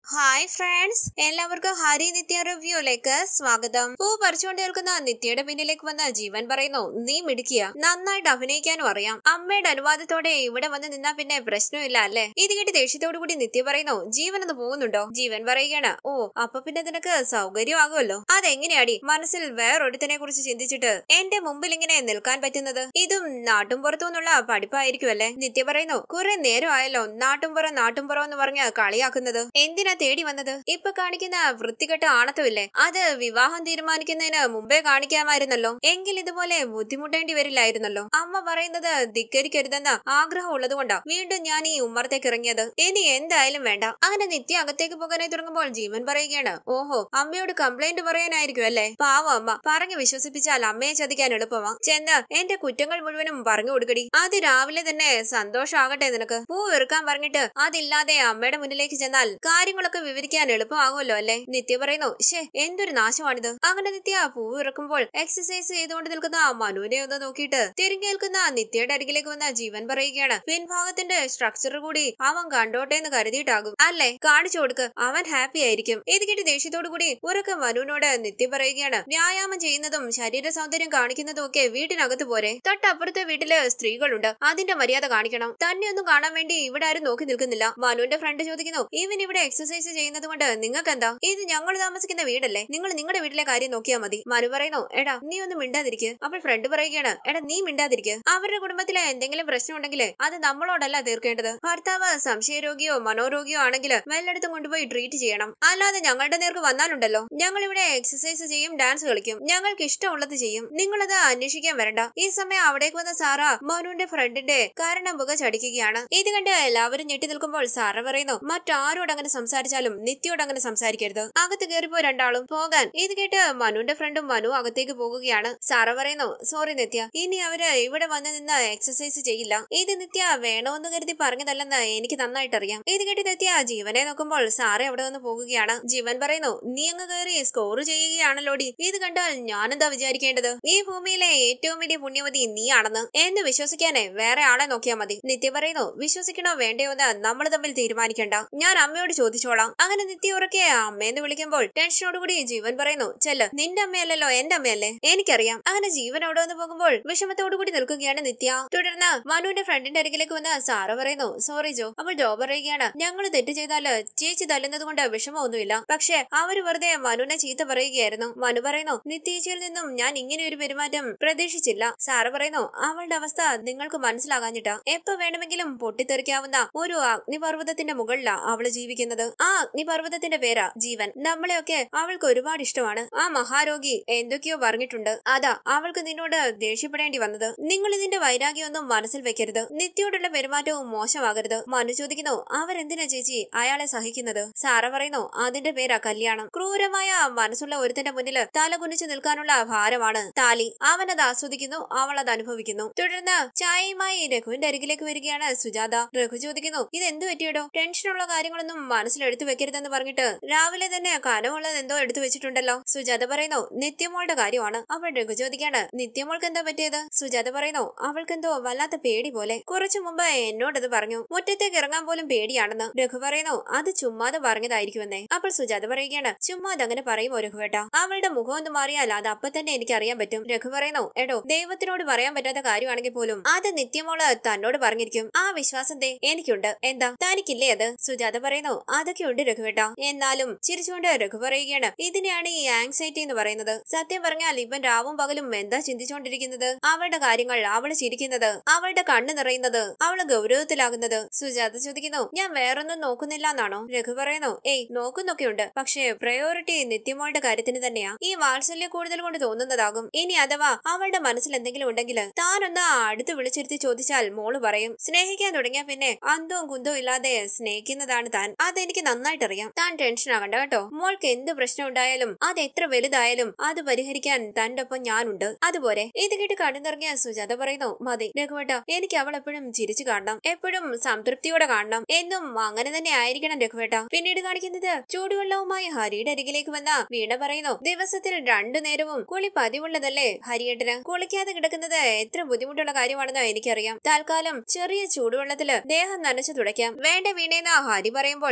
Hi friends, എല്ലാവർക്കും ഹരി നിത്യ റിവ്യൂയിലേക്ക് സ്വാഗതം. പൂ പറിച്ചുകൊണ്ട് നിൽക്കുന്ന നിത്യയുടെ പിന്നിലേക്ക് വന്ന ജീവൻ പറയുന്നു, നീ മിടുക്കിയ, നന്നായിട്ട് അഭിനയിക്കാനും അറിയാം. അമ്മയുടെ അനുവാദത്തോടെ ഇവിടെ വന്ന് നിന്നാ പിന്നെ പ്രശ്നമില്ല അല്ലേ? ഇത് കേട്ട് ദേഷ്യത്തോടു കൂടി നിത്യ പറയുന്നു, ജീവൻ ഒന്ന് പോകുന്നുണ്ടോ? ജീവൻ പറയുകയാണ്, ഓ അപ്പൊ പിന്നെ നിനക്ക് സൗകര്യമാകുമല്ലോ. അതെങ്ങനെയാടി മനസ്സിൽ വേറൊരുത്തിനെ കുറിച്ച് ചിന്തിച്ചിട്ട് എന്റെ മുമ്പിൽ ഇങ്ങനെ നിൽക്കാൻ പറ്റുന്നത്? ഇതും നാട്ടും പുറത്തുനിന്നുള്ള പഠിപ്പായിരിക്കും അല്ലേ? നിത്യ പറയുന്നു, കുറെ നേരമായല്ലോ നാട്ടുംപുറം എന്ന് പറഞ്ഞ് കളിയാക്കുന്നത്. എന്തിനാ തേടി വന്നത്? ഇപ്പൊ കാണിക്കുന്ന വൃത്തികെട്ട ആണത്തമില്ലേ, അത് വിവാഹം തീരുമാനിക്കുന്നതിന് മുമ്പേ കാണിക്കാമായിരുന്നല്ലോ. എങ്കിൽ ഇതുപോലെ ബുദ്ധിമുട്ടേണ്ടി വരില്ലായിരുന്നല്ലോ. അമ്മ പറയുന്നത് ധിക്കരിക്കരുതെന്ന ആഗ്രഹം ഉള്ളതുകൊണ്ടാ വീണ്ടും ഞാൻ ഈ ഉമ്മറത്തേക്ക് ഇറങ്ങിയത്. ഇനി എന്തായാലും വേണ്ട. അങ്ങനെ നിത്യ അകത്തേക്ക് പോകാനായി തുടങ്ങുമ്പോൾ ജീവൻ പറയുകയാണ്, ഓഹോ അമ്മയോട് കംപ്ലൈന്റ് പറയാനായിരിക്കും അല്ലേ? പാവം അമ്മ, പറഞ്ഞു വിശ്വസിപ്പിച്ചാൽ അമ്മയെ ചതിക്കാൻ എളുപ്പമാ. ചെന്ന് എന്റെ കുറ്റങ്ങൾ മുഴുവനും പറഞ്ഞു കൊടുക്കടി. അത് രാവിലെ തന്നെ സന്തോഷാകട്ടെ നിനക്ക്. പൂ വെറുക്കാൻ പറഞ്ഞിട്ട് അതില്ലാതെ അമ്മയുടെ മുന്നിലേക്ക് ചെന്നാൽ കാര്യങ്ങളൊക്കെ വിവരിക്കാൻ എളുപ്പമാകുമല്ലോ അല്ലേ? നിത്യ പറയുന്നു, ശേ എന്തൊരു നാശമാണിത്. അങ്ങനെ നിത്യ പൂവ് ഇറക്കുമ്പോൾ എക്സസൈസ് ചെയ്തുകൊണ്ട് നിൽക്കുന്ന മനുവിനെ ഒന്ന് നോക്കിയിട്ട് തിരിഞ്ഞു നിൽക്കുന്ന നിത്യയുടെ അരികിലേക്ക് വന്ന ജീവൻ പറയുകയാണ്, പിൻഭാഗത്തിന്റെ സ്ട്രക്ചർ കൂടി അവൻ കണ്ടോട്ടെ എന്ന് കരുതിയിട്ടാകും അല്ലേ? കാണിച്ചു കൊടുക്ക്, അവൻ ഹാപ്പി ആയിരിക്കും. ഇത് കേട്ട് ദേഷ്യത്തോടു കൂടി ഉറക്കെ മനുവിനോട് നിത്യ പറയുകയാണ്, വ്യായാമം ചെയ്യുന്നതും ശരീര സൗന്ദര്യം കാണിക്കുന്നതും ഒക്കെ വീട്ടിനകത്ത് പോരെ? തൊട്ടപ്പുറത്തെ വീട്ടില് സ്ത്രീകളുണ്ട്, അതിന്റെ മര്യാദ കാണിക്കണം. തന്നെ ഒന്നും കാണാൻ വേണ്ടി ഇവിടെ ആരും നോക്കി നിൽക്കുന്നില്ല. മനുവിന്റെ ഫ്രണ്ട് ചോദിക്കുന്നു, ഇവൻ ഇവിടെ എക്സസൈസ് ചെയ്യുന്നത് കൊണ്ട് നിങ്ങൾക്ക് എന്താ? ഇത് ഞങ്ങൾ താമസിക്കുന്ന വീടല്ലേ, നിങ്ങൾ നിങ്ങളുടെ വീട്ടിലെ കാര്യം നോക്കിയാൽ മതി. മനു പറയുന്നു, എടാ നീ ഒന്ന് മിണ്ടാതിരിക്കുക. അപ്പോൾ ഫ്രണ്ട് പറയുകയാണ്, എടാ നീ മിണ്ടാതിരിക്കുക. അവരുടെ കുടുംബത്തിലെ എന്തെങ്കിലും പ്രശ്നം ഉണ്ടെങ്കിൽ അത് നമ്മളോടല്ല തീർക്കേണ്ടത്. ഭർത്താവ് സംശയരോഗിയോ മനോരോഗിയോ ആണെങ്കിൽ വെല്ലടുത്തും കൊണ്ടുപോയി ട്രീറ്റ് ചെയ്യണം. അല്ലാതെ ഞങ്ങളുടെ നേർക്ക് വന്നാലുണ്ടല്ലോ, ഞങ്ങൾ ഇവിടെ എക്സസൈസ് ചെയ്യും, ഡാൻസ് കളിക്കും, ഞങ്ങൾക്ക് ഇഷ്ടമുള്ളത് ചെയ്യും. നിങ്ങളത് അന്വേഷിക്കാൻ വരണ്ട. ഈ സമയം അവിടേക്ക് വന്ന സാറ മനുവിന്റെ ഫ്രണ്ടിന്റെ കാരണം പുക ചടിക്കുകയാണ്. ഇത് കണ്ട് എല്ലാവരും ഞെട്ടി നിൽക്കുമ്പോൾ സാറ പറയുന്നു, മറ്റാരോട് അങ്ങനെ സംസാരിച്ചാലും നിത്യോട് അങ്ങനെ സംസാരിക്കരുത്. അകത്ത് കയറിപ്പോ രണ്ടാളും പോകാൻ. ഇത് കേട്ട് മനുവിന്റെ ഫ്രണ്ടും മനു അകത്തേക്ക് പോകുകയാണ്. സാറ പറയുന്നു, സോറി നിത്യ, ഇനി അവര് ഇവിടെ വന്ന് നിന്ന് എക്സസൈസ് ചെയ്യില്ല. ഇത് നിത്യ വേണമെന്ന് കരുതി പറഞ്ഞതല്ലെന്ന് എനിക്ക് നന്നായിട്ട് അറിയാം. ഇത് കേട്ട് നിത്യ ജീവനെ നോക്കുമ്പോൾ സാറ അവിടെ വന്ന് പോകുകയാണ്. ജീവൻ പറയുന്നു, നീ അങ്ങ് കയറി സ്കോർ ചെയ്യുകയാണല്ലോടി. ഇത് കണ്ടാൽ ഞാനെന്താ വിചാരിക്കേണ്ടത്? ഈ ഭൂമിയിലെ ഏറ്റവും വലിയ പുണ്യവതി നീയാണെന്ന് എന്ന് വിശ്വസിക്കാനേ വേറെ ആളെ നോക്കിയാൽ മതി. നിത്യ പറയുന്നു, വിശ്വസിക്കണോ വേണ്ടയോ എന്ന് നമ്മൾ തമ്മിൽ തീരുമാനിക്കണ്ട, ഞാൻ അമ്മയോട് ചോദിച്ചോളാം. അങ്ങനെ നിത്യ ഉറക്കെ അമ്മയെന്ന് വിളിക്കുമ്പോൾ ടെൻഷനോടുകൂടി ജീവൻ പറയുന്നു, ചെല്ല്, നിന്റെ അമ്മയല്ലല്ലോ എന്റെ അമ്മയല്ലേ, എനിക്കറിയാം. അങ്ങനെ ജീവൻ അവിടെ വന്ന് പോകുമ്പോൾ വിഷമത്തോടുകൂടി നിൽക്കുകയാണ് നിത്യ. തുടർന്ന് മനുവിന്റെ ഫ്രണ്ടിന്റെ അരികിലേക്ക് വന്ന് സാറ പറയുന്നു, സോറി ജോ. അപ്പോൾ ജോ പറയുകയാണ്, ഞങ്ങൾ തെറ്റ് ചെയ്താല് ചേച്ചി തല്ലുന്നത് കൊണ്ട് വിഷമമൊന്നുമില്ല, പക്ഷെ അവര് വെറുതെ മനുവിനെ ചീത്ത പറയുകയായിരുന്നു. മനു പറയുന്നു, നിത്യേച്ചിയിൽ നിന്നും ഞാൻ ഇങ്ങനെ ഒരു പെരുമാറ്റം പ്രതീക്ഷിച്ചില്ല. സാറ പറയുന്നു, അവളുടെ അവസ്ഥ നിങ്ങൾക്ക് മനസ്സിലാകാഞ്ഞിട്ടാ. എപ്പോ വേണമെങ്കിലും പൊട്ടിത്തെറിക്കാവുന്ന ഒരു അഗ്നിപർവ്വതത്തിന്റെ മുകളിലാ അവള് ജീവിക്കുന്നത്. ആ അഗ്നിപർവ്വതത്തിന്റെ പേരാ ജീവൻ. നമ്മളെയൊക്കെ അവൾക്ക് ഒരുപാട് ഇഷ്ടമാണ്. ആ മഹാരോഗി എന്തൊക്കെയോ പറഞ്ഞിട്ടുണ്ട്, അതാ അവൾക്ക് നിന്നോട് ദേഷ്യപ്പെടേണ്ടി വന്നത്. നിങ്ങൾ ഇതിന്റെ വൈരാഗ്യമൊന്നും മനസ്സിൽ വെക്കരുത്. നിത്യോടുള്ള പെരുമാറ്റവും മോശമാകരുത്. മനു ചോദിക്കുന്നു, അവരെന്തിനാ ചേച്ചി അയാളെ സഹിക്കുന്നത്? സാറ പറയുന്നു, അതിന്റെ പേരാ കല്യാണം. ക്രൂരമായ മനസ്സുള്ള ഒരുത്തിന്റെ മുന്നിൽ തല കുനിച്ചു നിൽക്കാനുള്ള ഭാരമാണ് താലി. അവൻ അത് ആസ്വദിക്കുന്നു, അവൾ അത് അനുഭവിക്കുന്നു. തുടർന്ന് ചായയുമായി രഘുവിന്റെ അരികിലേക്ക് വരികയാണ് സുജാത. രഘു ചോദിക്കുന്നു, ഇത് എന്ത് പറ്റിയടോ? ടെൻഷനുള്ള കാര്യങ്ങളൊന്നും മനസ്സിലെടുത്തു വെക്കരുതെന്ന് പറഞ്ഞിട്ട് രാവിലെ തന്നെ കനമുള്ളത് എന്തോ എടുത്തു വെച്ചിട്ടുണ്ടല്ലോ. സുജാത പറയുന്നു, നിത്യമോളുടെ കാര്യമാണ്. അവൾ രഘു ചോദിക്കാണ്, നിത്യമോൾക്ക് എന്താ പറ്റിയത്? സുജാത പറയുന്നു, അവൾക്കെന്തോ വല്ലാത്ത പേടി പോലെ. കുറച്ചു മുമ്പ് എന്നോടത് പറഞ്ഞു, മുറ്റത്തേക്ക് ഇറങ്ങാൻ പോലും പേടിയാണെന്ന്. രഘു പറയുന്നു, അത് ചുമ്മാതെ പറഞ്ഞതായിരിക്കുമെന്നേ. അപ്പോൾ സുജാത പറയുകയാണ്, ചുമ്മാതെ അങ്ങനെ പറയുമോ രഘുവേട്ട? അവളുടെ മുഖം ഒന്ന് മാറിയാൽ അത് അപ്പൊ തന്നെ എനിക്ക് അറിയാൻ പറ്റും. രഘു പറയുന്നു, എടോ, ദൈവത്തിനോട് പറയാൻ പറ്റാത്ത കാര്യമാണെങ്കിൽ പോലും അത് നിത്യമോള് തന്നോട് പറഞ്ഞിരിക്കും. ആ വിശ്വാസം എനിക്കുണ്ട്. എന്താ തനിക്കില്ലേ അത്? സുജാത പറയുന്നു, അതൊക്കെ ഉണ്ട് രഘുവേട്ട. എന്നാലും ചിരിച്ചുകൊണ്ട് രഘു പറയുകയാണ്, ഇതിനെയാണ് ഈ ആങ്സൈറ്റി എന്ന് പറയുന്നത്. സത്യം പറഞ്ഞാൽ ഇവൻ രാവും പകലും എന്താ ചിന്തിച്ചുകൊണ്ടിരിക്കുന്നത്? അവളുടെ കാര്യങ്ങൾ, അവള് ചിരിക്കുന്നത്, അവളുടെ കണ്ണ് നിറയുന്നത്, അവള് ഗൗരവത്തിലാകുന്നത്. സുജാത ചോദിക്കുന്നു, ഞാൻ വേറൊന്നും നോക്കുന്നില്ല എന്നാണോ? രഘു പറയുന്നു, ഏയ് നോക്കുന്നൊക്കെയുണ്ട്, പക്ഷേ പ്രയോറിറ്റി നിത്യമോളുടെ കാര്യത്തിന് തന്നെയാ. ഈ വാത്സല്യം കൂടുതൽ കൊണ്ട് തോന്നുന്നതാകും. ഇനി അഥവാ അവളുടെ മനസ്സിൽ എന്തെങ്കിലും ഉണ്ടെങ്കിൽ താനൊന്ന് അടുത്ത് വിളിച്ചിരുത്തി ചോദിച്ചാൽ മോള് പറയും. സ്നേഹിക്കാൻ തുടങ്ങിയ പിന്നെ അന്തവും കുന്തവും ഇല്ലാതെ സ്നേഹിക്കുന്നതാണ് താൻ. അതെനിക്ക് നന്നായിട്ടറിയാം. താൻ ടെൻഷൻ ആകണ്ട കേട്ടോ. മോൾക്ക് എന്ത് പ്രശ്നം ഉണ്ടായാലും അത് എത്ര വലുതായാലും അത് പരിഹരിക്കാൻ തന്റെ ഒപ്പം ഞാനുണ്ട്. അതുപോലെ. ഇത് കേട്ട് കണ്ണുനിറങ്ങിയ സുജാത പറയുന്നു, മതി രഘുവേട്ട, എനിക്ക് അവൾ എപ്പോഴും ചിരിച്ചു കാണണം, എപ്പോഴും സംതൃപ്തിയോടെ കാണണം. എന്നും അങ്ങനെ തന്നെ ആയിരിക്കണം രഘുവേട്ട. പിന്നീട് കാണിക്കുന്നത് ചൂടുവെള്ളവുമായി ഹരിയുടെ അരികിലേക്ക് വന്ന വീണ പറയുന്നു, ദിവസത്തിൽ 2 നേരവും കുളി പതിവുള്ളതല്ലേ ഹരിയേട്ടന്? കുളിക്കാതെ കിടക്കുന്നത് എത്ര ബുദ്ധിമുട്ടുള്ള കാര്യമാണെന്ന് എനിക്കറിയാം. തൽക്കാലം ചെറിയ ചൂടുവെള്ളത്തില് ദേഹം നനച്ചു തുടയ്ക്കാം. വേണ്ട വീണേന്ന് ഹരി പറയുമ്പോൾ വീണ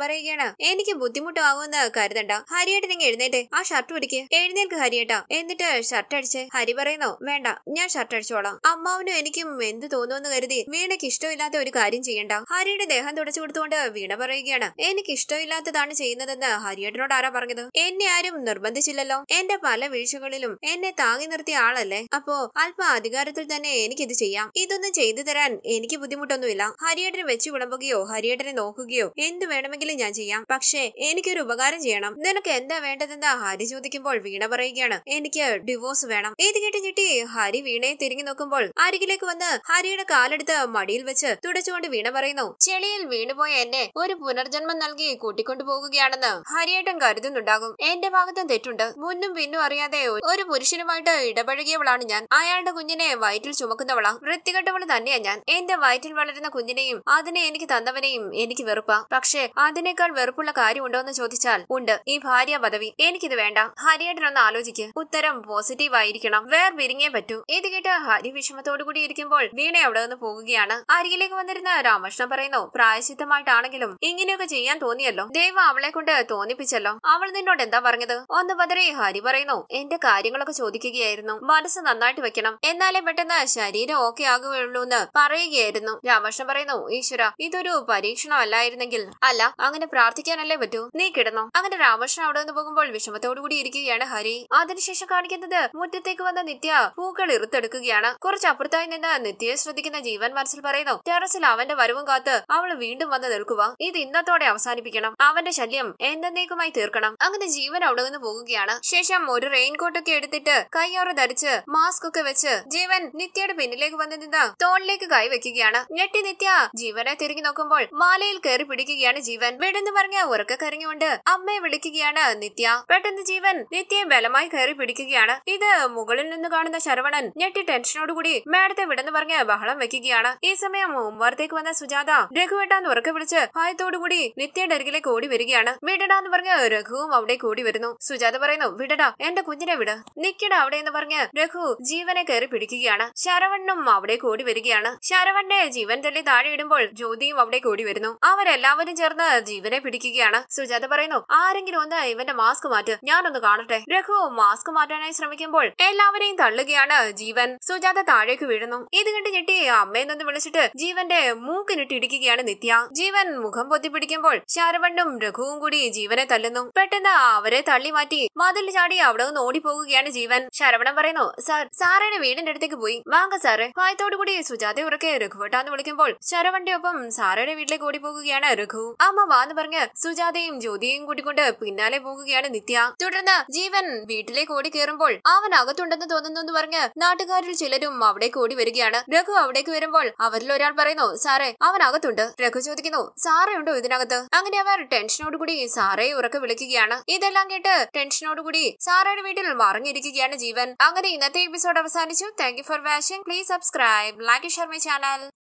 പറയുകയാണ്, എനിക്ക് ബുദ്ധിമുട്ടാവുമെന്ന് കരുതണ്ട. ഹരിയേട്ടൻ ഇങ്ങ് എഴുന്നേറ്റെ, ആ ഷർട്ട് പിടിക്ക്. എഴുന്നേൽക്ക് ഹരിയേട്ടാ, എന്നിട്ട് ഷർട്ട് അടിച്ചേ. ഹരി പറയുന്നു, വേണ്ട, ഞാൻ ഷർട്ട് അടിച്ചോളാം. അമ്മാവനും എനിക്കും എന്ത് തോന്നുമെന്ന് കരുതി വീണയ്ക്ക് ഇഷ്ടമില്ലാത്ത ഒരു കാര്യം ചെയ്യണ്ട. ഹരിയുടെ ദേഹം തുടച്ചു കൊടുത്തുകൊണ്ട് വീണ പറയുകയാണ്, എനിക്ക് ഇഷ്ടമില്ലാത്തതാണ് ചെയ്യുന്നതെന്ന് ഹരിയേട്ടനോട് ആരാ പറഞ്ഞത്? എന്നെ ആരും നിർബന്ധിച്ചില്ലല്ലോ. എന്റെ പല വീഴ്ചകളിലും എന്നെ താങ്ങി നിർത്തിയ ആളല്ലേ. അപ്പോ അല്പം അധികാരത്തിൽ തന്നെ എനിക്കിത് ചെയ്യാം. ഇതൊന്നും ചെയ്തു തരാൻ എനിക്ക് ബുദ്ധിമുട്ടൊന്നുമില്ല. ഹരിയേട്ടനെ വെച്ച് വിളമ്പുകയോ ഹരിയേട്ടനെ നോക്കുകയോ എന്ത് വേണമെങ്കിലും ഞാൻ ചെയ്യാം. പക്ഷേ എനിക്കൊരു ഉപകാരം ചെയ്യണം. നിനക്ക് എന്താ വേണ്ടതെന്ന് ഹരി ചോദിക്കുമ്പോൾ വീണ പറയുകയാണ്, എനിക്ക് ഡിവോഴ്സ് വേണം. ഇത് കേട്ട് ഞെട്ടി ഹരി വീണയെ തിരിഞ്ഞു നോക്കുമ്പോൾ അരികിലേക്ക് വന്ന് ഹരിയുടെ കാലെടുത്ത് മടിയിൽ വെച്ച് തുടച്ചുകൊണ്ട് വീണ പറയുന്നു, ചെളിയിൽ വീണുപോയ എന്നെ ഒരു പുനർജന്മം നൽകി കൂട്ടിക്കൊണ്ടു പോകുകയാണെന്ന് ഹരിയേട്ടൻ കരുതുന്നുണ്ടാകും. എന്റെ ഭാഗത്തും തെറ്റുണ്ട്. മുന്നും പിന്നും അറിയാതെ ഒരു പുരുഷനുമായിട്ട് ഇടപഴകിയവളാണ് ഞാൻ. അയാളുടെ കുഞ്ഞിനെ വയറ്റിൽ ചുമക്കുന്നവളാ. വൃത്തികെട്ടവള് തന്നെയാ ഞാൻ. എന്റെ വയറ്റിൽ വളരുന്ന കുഞ്ഞിനെയും അതിനെ എനിക്ക് തന്നവനെയും എനിക്ക് വെറുപ്പാ. പക്ഷേ അതിനേക്കാൾ വെറുപ്പുള്ള കാര്യമുണ്ടോ എന്ന് ചോദിച്ചാൽ ഉണ്ട്. ഈ ഭാര്യ പദവി. എനിക്കിത് വേണ്ട. ഹരിയേട്ടനൊന്ന് ആലോചിക്ക്. ഉത്തരം പോസിറ്റീവ് ആയിരിക്കണം. വേർപിരിഞ്ഞേ പറ്റൂ. ഇത് കേട്ട് ഹരി വിഷമത്തോടു കൂടി ഇരിക്കുമ്പോൾ വീണ അവിടെ നിന്ന് പോകുകയാണ്. അരികിലേക്ക് വന്നിരുന്ന രാമകൃഷ്ണൻ പറയുന്നു, പ്രായശ്ചിത്തമായിട്ടാണെങ്കിലും ഇങ്ങനെയൊക്കെ ചെയ്യാൻ തോന്നിയല്ലോ. ദൈവം അവളെ കൊണ്ട് തോന്നിപ്പിച്ചല്ലോ. അവൾ നിന്നോട് എന്താ പറഞ്ഞത്? ഒന്ന് പതറി ഹരി പറയുന്നു, എന്റെ കാര്യങ്ങളൊക്കെ ചോദിക്കുകയായിരുന്നു. മനസ്സ് നന്നായിട്ട് വെക്കണം, എന്നാലേ പെട്ടെന്ന് ശരീരം ഓക്കെ ആകുകയുള്ളൂ എന്ന് പറയുകയായിരുന്നു. രാമകൃഷ്ണൻ പറയുന്നു, ഈശ്വര, ഇതൊരു പരീക്ഷണമല്ലായിരുന്നെങ്കിൽ. അല്ല, അങ്ങനെ പ്രാർത്ഥിക്കാനല്ലേ പറ്റൂ. നീ കിടന്നോ. അങ്ങനെ രാമകൃഷ്ണൻ അവിടെ നിന്ന് പോകുമ്പോൾ വിഷമത്തോടുകൂടി ഇരിക്കുകയാണ് ഹരി. അതിനുശേഷം കാണിക്കുന്നത് മുറ്റത്തേക്ക് വന്ന നിത്യ പൂക്കൾ ഇറുത്തെടുക്കുകയാണ്. കുറച്ചപ്പുറത്തായി നിന്ന് നിത്യയെ ശ്രദ്ധിക്കുന്ന ജീവൻ മനസ്സിൽ പറയുന്നു, ടെറസിൽ അവന്റെ വരവും കാത്ത് അവള് വീണ്ടും വന്ന് നിൽക്കുക. ഇത് ഇന്നത്തോടെ അവസാനിപ്പിക്കണം. അവന്റെ ശല്യം എന്നേക്കുമായി തീർക്കണം. അങ്ങനെ ജീവൻ അവിടെ നിന്ന് പോകുകയാണ്. ശേഷം ഒരു റെയിൻകോട്ട് ഒക്കെ എടുത്തിട്ട് കയ്യോറ ധരിച്ച് മാസ്ക് ഒക്കെ വെച്ച് ജീവൻ നിത്യയുടെ പിന്നിലേക്ക് വന്ന് നിന്ന് തോളിലേക്ക് കൈവെക്കുകയാണ്. ഞെട്ടി നിത്യ ജീവനെ തിരിഞ്ഞു നോക്കുമ്പോൾ മാലയിൽ കയറി പിടിക്കുകയാണ് ജീവൻ. വിടെന്ന് പറഞ്ഞ ഉറക്കെ കരഞ്ഞുകൊണ്ട് അമ്മയെ വിളിക്കുകയാണ് നിത്യ. പെട്ടെന്ന് ജീവൻ നിത്യയെ ബലമായി കയറി പിടിക്കുകയാണ്. ഇത് മുകളിൽ നിന്ന് കാണുന്ന ശരവണൻ ഞെട്ടി ടെൻഷനോടുകൂടി മേഡത്തെ വിടെന്ന് പറഞ്ഞ് ബഹളം വെക്കുകയാണ്. ഈ സമയം മുമ്പാടത്തേക്ക് വന്ന സുജാത രഘുവേട്ടാന്ന് ഉറക്കെ വിളിച്ച് ഭയത്തോടുകൂടി നിത്യയുടെ അരികിലേക്ക് ഓടി വരികയാണ്. വിടടാന്ന് പറഞ്ഞ് രഘുവും അവിടെ കൂടി വരുന്നു. സുജാത പറയുന്നു, വിടടാ, എന്റെ കുഞ്ഞിനെ വിട്. നിക്കട അവിടെ എന്ന് പറഞ്ഞ് രഘു ജീവനെ കയറി പിടിക്കുകയാണ്. ശരവണ്ണും അവിടെ കൂടി വരികയാണ്. ശരവണ്ണെ ജീവൻ തല്ലി താഴെ ഇടുമ്പോൾ ജ്യോതിയും അവിടെ കൂടി വരുന്നു. അവരെല്ലാവരും ചേർന്ന് ജീവനെ പിടിക്കുകയാണ്. സുജാത പറയുന്നു, ആരെങ്കിലും ഒന്ന് ഇവന്റെ മാസ്ക് മാറ്റ്, ഞാനൊന്ന് കാണട്ടെ. രഘു മാസ്ക് മാറ്റാനായി ശ്രമിക്കുമ്പോൾ എല്ലാവരെയും തള്ളുകയാണ് ജീവൻ. സുജാത താഴേക്ക് വീഴുന്നു. ഇത് കണ്ട് ഞെട്ടി അമ്മയെന്നൊന്ന് വിളിച്ചിട്ട് ജീവന്റെ മൂക്കിനിട്ട് ഇടിക്കുകയാണ് നിത്യ. ജീവൻ മുഖം പൊത്തി പിടിക്കുമ്പോൾ ശരവണ്ണും രഘുവും കൂടി ജീവനെ തല്ലുന്നു. പെട്ടെന്ന് അവരെ തള്ളി മാറ്റി മതിൽ ചാടി അവിടെ നിന്ന് ഓടിപ്പോകുകയാണ് ജീവൻ. ശരവണൻ പറയുന്നു, സാറയുടെ വീടിന്റെ അടുത്തേക്ക് പോയി വാങ്ങ സാറേ. ഭയത്തോടുകൂടി സുജാത ഉറക്കെ രഘുവേട്ടാന്ന് വിളിക്കുമ്പോൾ ശരവന്റെ ഒപ്പം സാറയുടെ വീട്ടിലേക്ക് ഓടിപ്പോകുകയാണ് രഘു. അമ്മ വാന്ന് പറഞ്ഞ് സുജാതയും ജ്യോതിയും കൂട്ടിക്കൊണ്ട് പിന്നാലെ പോകുകയാണ് നിത്യ. തുടർന്ന് ജീവൻ വീട്ടിലേക്ക് ഓടി കയറുമ്പോൾ അവൻ അകത്തുണ്ടെന്ന് തോന്നുന്നു എന്ന് പറഞ്ഞ് നാട്ടുകാരിൽ ചിലരും അവിടേക്ക് ഓടി വരികയാണ്. രഘു അവിടേക്ക് വരുമ്പോൾ അവരിൽ ഒരാൾ പറയുന്നു, സാറേ, അവൻ അകത്തുണ്ട്. രഘു ചോദിക്കുന്നു, സാറേ ഉണ്ടോ ഇതിനകത്ത്? അങ്ങനെ അവർ ടെൻഷനോടുകൂടി സാറയെ ഉറക്കെ വിളിക്കുകയാണ്. ഇതെല്ലാം കേട്ട് ടെൻഷനോടുകൂടി സാറയുടെ വീട്ടിൽ മറിഞ്ഞിരിക്കുകയാണ് ജീവൻ. അങ്ങനെ ഇന്നത്തെ എപ്പിസോഡ് അവസാനിച്ചു. Thank you for watching. Please subscribe, like, share my channel.